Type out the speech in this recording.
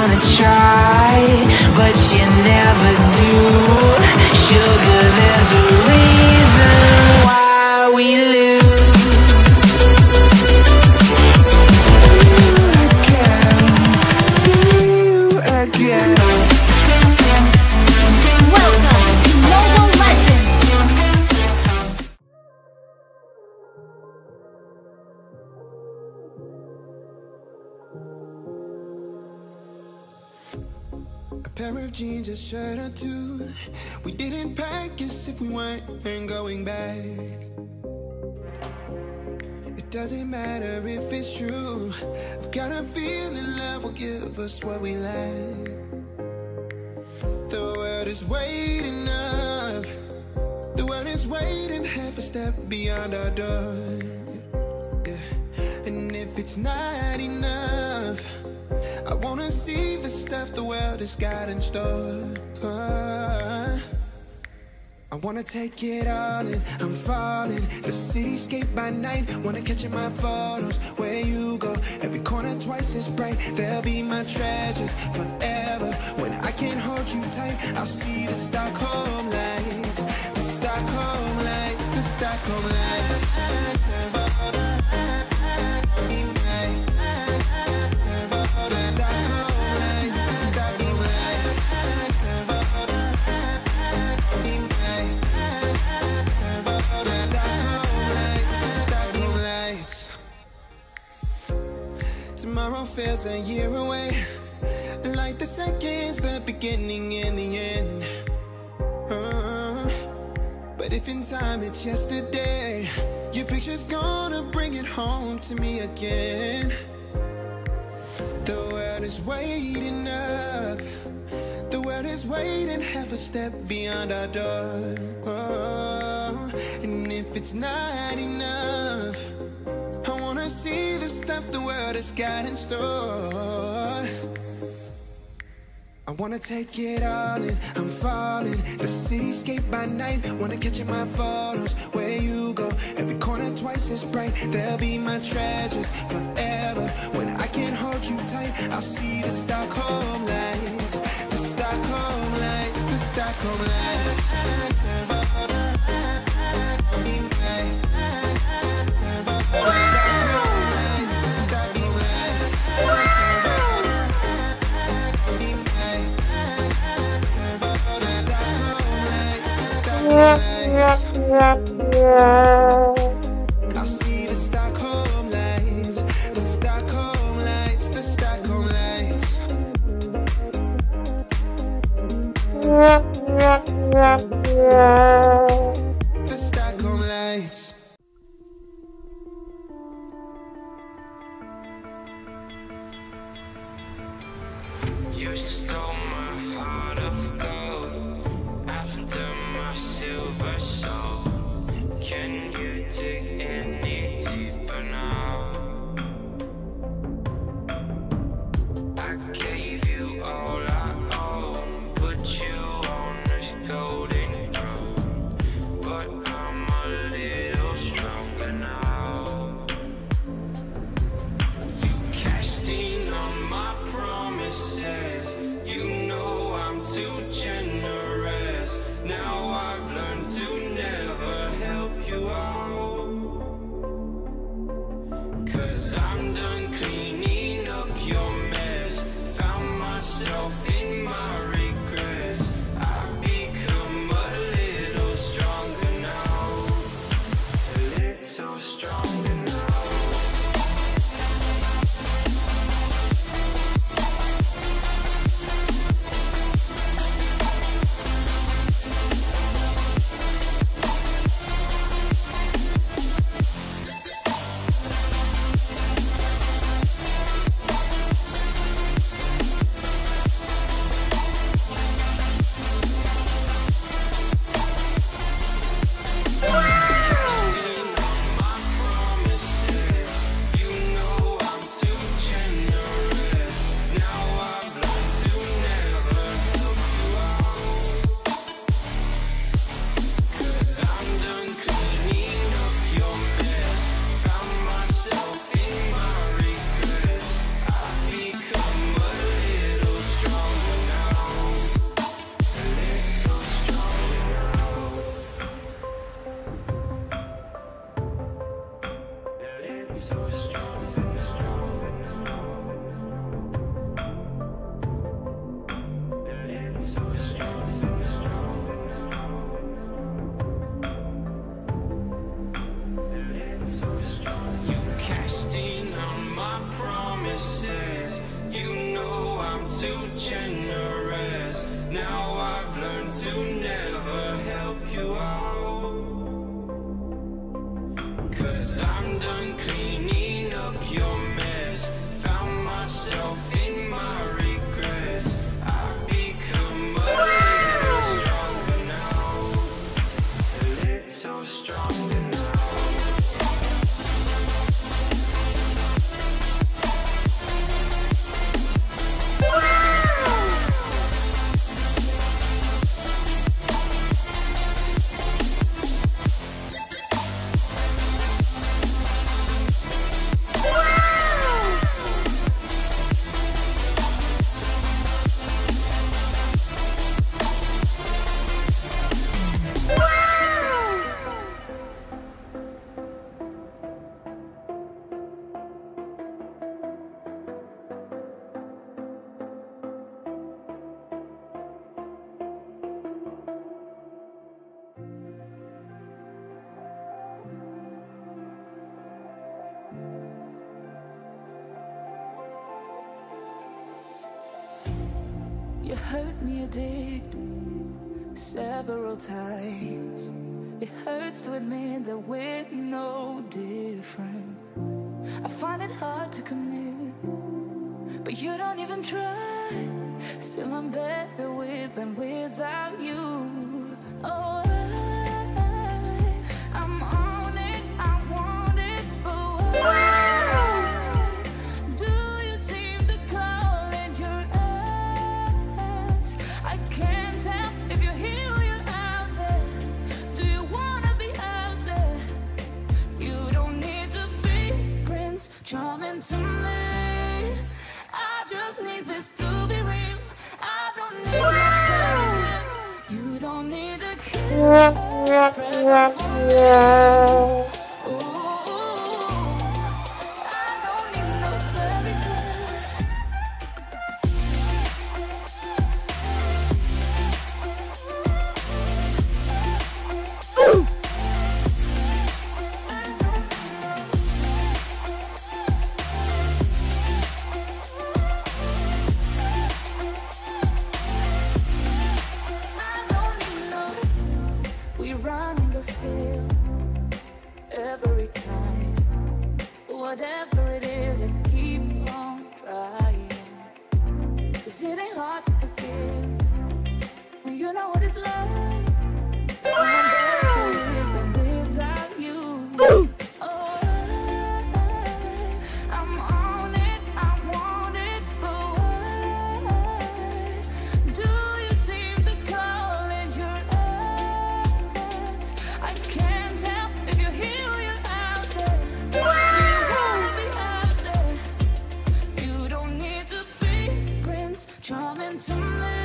wanna try, but you never do. Sugar, there's a reason why we lose. See you again. Welcome to Mobile Legends! A pair of jeans, a shirt or two. We didn't pack as if we weren't going back. It doesn't matter if it's true. I've got a feeling love will give us what we lack. The world is waiting up. The world is waiting half a step beyond our door. Yeah. And if it's not enough, I wanna see the stuff the world has got in store. I wanna take it all in, I'm falling. The cityscape by night, wanna catch in my photos. Where you go, every corner twice as bright. They'll be my treasures forever. When I can't hold you tight, I'll see the Stockholm lights. The Stockholm lights, the Stockholm lights. Tomorrow feels a year away, like the seconds, the beginning and the end. But if in time it's yesterday, your picture's gonna bring it home to me again. The world is waiting up. The world is waiting half a step beyond our door. And if it's not enough, I wanna see the stuff the world has got in store. I wanna take it all in, I'm falling. The cityscape by night, wanna catch in my photos. Where you go, every corner twice as bright. They'll be my treasures forever. When I can't hold you tight, I'll see the Stockholm lights. The Stockholm lights, the Stockholm lights. I'll see the Stockholm lights, the Stockholm lights, the Stockholm lights. The Stockholm lights. You stole my heart of gold after my silver soul. Can you dig any deeper now? I gave you all I own, put you on this golden throne, but I'm a little stronger now. You cashed in on my promises. You know I'm too generous. Now I've learned to never help you out, 'cause I'm done cleaning up your mess. Found myself in my regrets. I've become a little stronger now. A little stronger now. You know I'm too generous. Now I've learned to never help you out. 'Cause I'm done cleaning up your mess. Found myself in my regrets. I've become a little stronger now. A little stronger now. You hurt me, you did, several times. It hurts to admit that we're no different. I find it hard to commit, but you don't even try. Still I'm better with than without you. Oh, I'm on it, I want it, but why do you seem to call it your eyes? I can't tell if you're here or you're out there. Do you wanna be out there? You don't need to be Prince Charming to me. I just need this to be real. I don't need a you don't need a kiss. Spread it for me. Ooh, I don't need no fairy tale. We run and go still every time. Whatever it is, I keep on trying. 'Cause it ain't hard to forgive when you know what it's like. I'm better with and without you. Oh, I'm on it, I want it, but why do you seem to call it your eyes? I can't tell if you're here or you're out there. Do you wanna be out there? You don't need to be Prince Charming to me.